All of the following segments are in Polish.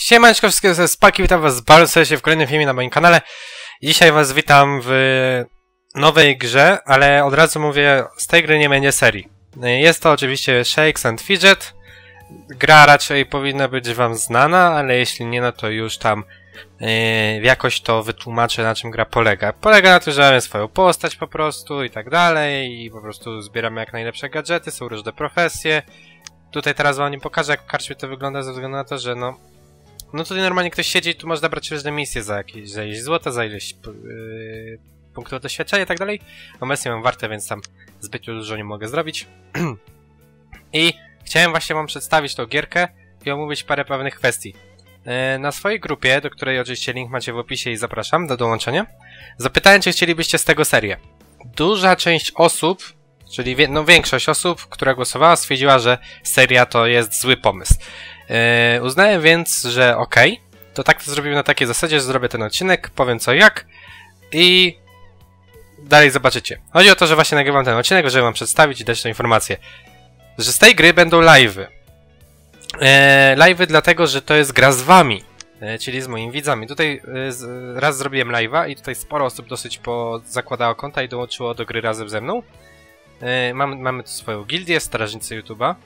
Siemaneczko, wszystkie ze Spaki, witam was bardzo serdecznie w kolejnym filmie na moim kanale. Dzisiaj was witam w nowej grze, ale od razu mówię, z tej gry nie będzie serii. Jest to oczywiście Shakes and Fidget. Gra raczej powinna być wam znana, ale jeśli nie, no to już tam jakoś to wytłumaczę, na czym gra polega. Polega na tym, że mamy swoją postać po prostu i tak dalej i po prostu zbieramy jak najlepsze gadżety, są różne profesje. Tutaj teraz wam nie pokażę, jak w karczmie to wygląda, ze względu na to, że no tutaj normalnie ktoś siedzi i tu można brać różne misje za ileś złota, za ileś punktów doświadczenia i tak dalej. Obecnie mam wartę, więc tam zbyt dużo nie mogę zrobić. I chciałem właśnie wam przedstawić tą gierkę i omówić parę pewnych kwestii. Na swojej grupie, do której oczywiście link macie w opisie i zapraszam do dołączenia, zapytałem, czy chcielibyście z tego serię. Duża część osób, czyli większość osób, która głosowała, stwierdziła, że seria to jest zły pomysł. Uznałem więc, że okej, to tak to zrobimy na takiej zasadzie, że zrobię ten odcinek, powiem co jak i dalej zobaczycie. Chodzi o to, że właśnie nagrywam ten odcinek, żeby wam przedstawić i dać tę informację, że z tej gry będą live'y. Live'y dlatego, że to jest gra z wami, czyli z moimi widzami. Tutaj raz zrobiłem live'a i tutaj sporo osób dosyć zakładało konta i dołączyło do gry razem ze mną. Mamy tu swoją gildię, strażnicy YouTube'a.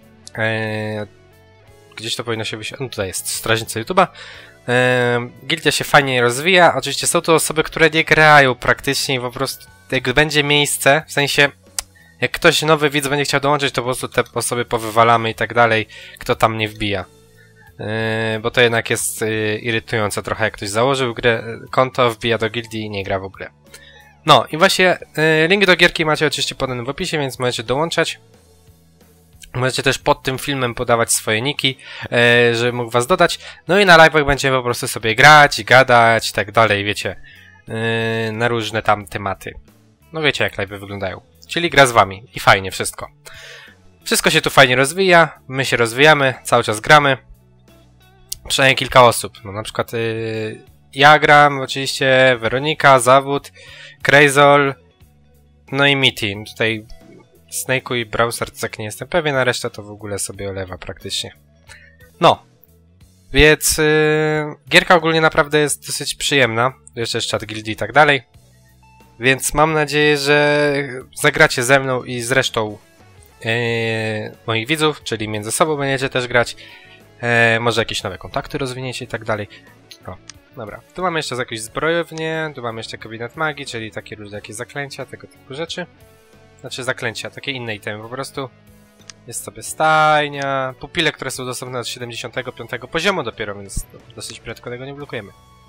Gdzieś to powinno się wyświetlić. No tutaj jest strażnicy YouTube'a. Gildia się fajnie rozwija. Oczywiście są to osoby, które nie grają praktycznie i po prostu jak będzie miejsce, w sensie jak ktoś nowy widz będzie chciał dołączyć, to po prostu te osoby powywalamy i tak dalej, kto tam nie wbija. Bo to jednak jest irytujące trochę, jak ktoś założył grę, konto, wbija do gildii i nie gra w ogóle. No i właśnie link do gierki macie oczywiście podany w opisie, więc możecie dołączać. Możecie też pod tym filmem podawać swoje niki, żeby mógł was dodać. No i na live'ach będziemy po prostu sobie grać, gadać i tak dalej, wiecie, na różne tam tematy. No wiecie, jak live'y wyglądają. Czyli gra z wami i fajnie wszystko. Wszystko się tu fajnie rozwija, my się rozwijamy, cały czas gramy. Przynajmniej kilka osób, no na przykład ja gram, oczywiście Weronika, Zawód, Krejzol, no i Miti. Tutaj Snake'u i Browser tak nie jestem pewien, a reszta to w ogóle sobie olewa praktycznie. No, więc gierka ogólnie naprawdę jest dosyć przyjemna. Jeszcze jest czat gildii i tak dalej. Więc mam nadzieję, że zagracie ze mną i z resztą moich widzów, czyli między sobą będziecie też grać. Może jakieś nowe kontakty rozwiniecie i tak dalej. O, dobra. Tu mamy jeszcze jakąś zbrojownię, tu mamy jeszcze gabinet magii, czyli takie różne jakieś zaklęcia, tego typu rzeczy. Znaczy zaklęcia, takie inne itemy po prostu. Jest sobie stajnia, pupile, które są dostępne od 75 poziomu dopiero, więc dosyć prędko tego nie blokujemy.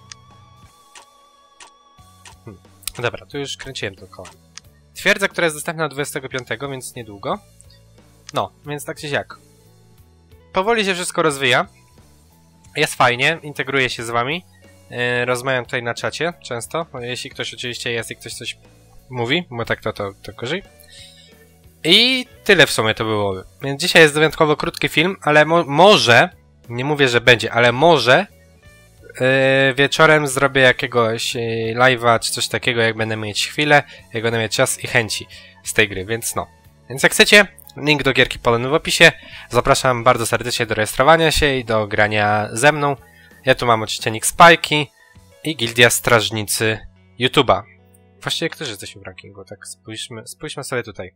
Dobra, tu już kręciłem dookoła. Twierdza, która jest dostępna od 25, więc niedługo. No, więc tak czy siak. Powoli się wszystko rozwija. Jest fajnie, integruje się z wami. Rozmawiam tutaj na czacie często, jeśli ktoś oczywiście jest i ktoś coś mówi, bo tak to gorzej. I tyle w sumie to było. Więc dzisiaj jest wyjątkowo krótki film, ale może, nie mówię, że będzie, ale może wieczorem zrobię jakiegoś live'a czy coś takiego, jak będę mieć chwilę, jak będę mieć czas i chęci z tej gry, więc no. Więc jak chcecie, link do gierki podany w opisie. Zapraszam bardzo serdecznie do rejestrowania się i do grania ze mną. Ja tu mam oczywiście nick Spajki i Gildia Strażnicy YouTube'a. Właściwie którzy jesteśmy w rankingu, tak spójrzmy sobie tutaj.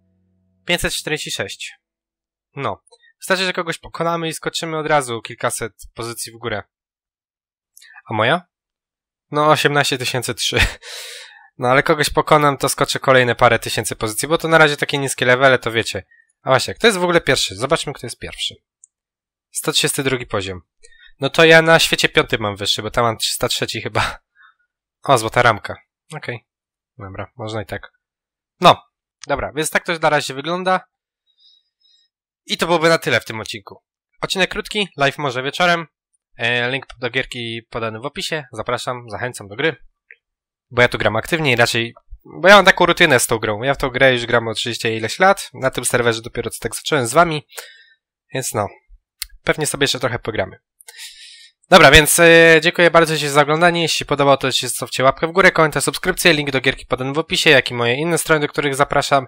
546. No. Wystarczy, że kogoś pokonamy i skoczymy od razu kilkaset pozycji w górę. A moja? No 18003. No ale kogoś pokonam, to skoczę kolejne parę tysięcy pozycji, bo to na razie takie niskie levele, to wiecie. A właśnie, kto jest w ogóle pierwszy? Zobaczmy, kto jest pierwszy. 132 poziom. No to ja na świecie 5 mam wyższy, bo tam mam 303 chyba. O, złota ramka. Okej. Dobra, można i tak. No, dobra, więc tak to na razie wygląda. I to byłoby na tyle w tym odcinku. Odcinek krótki, live może wieczorem. Link do gierki podany w opisie. Zapraszam, zachęcam do gry. Bo ja tu gram aktywnie i raczej... Bo ja mam taką rutynę z tą grą. Ja w tą grę już gram od 30 ileś lat. Na tym serwerze dopiero co tak zacząłem z wami. Więc no, pewnie sobie jeszcze trochę pogramy. Dobra, więc dziękuję bardzo za oglądanie. Jeśli podobało, to zostawcie łapkę w górę, komentarz, subskrypcję, link do gierki podany w opisie, jak i moje inne strony, do których zapraszam.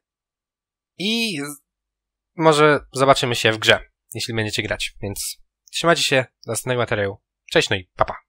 I może zobaczymy się w grze, jeśli będziecie grać, więc Trzymajcie się, do następnego materiału. Cześć, no i pa pa.